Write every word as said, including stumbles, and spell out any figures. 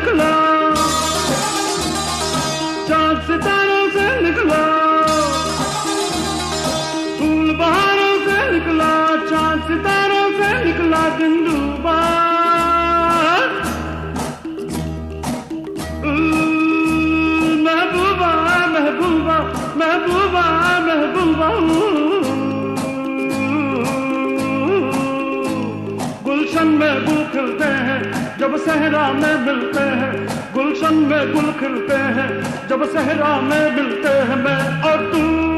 निकला, चांद सितारों से निकला, फूल बहारों से निकला, चांद सितारों से निकला दिन डूबा। महबूबा महबूबा महबूबा महबूबा, गुलशन में गुल खिलते हैं जब सहरा में मिलते हैं, गुलशन में गुल खिलते हैं जब सहरा में मिलते हैं, मैं और तू।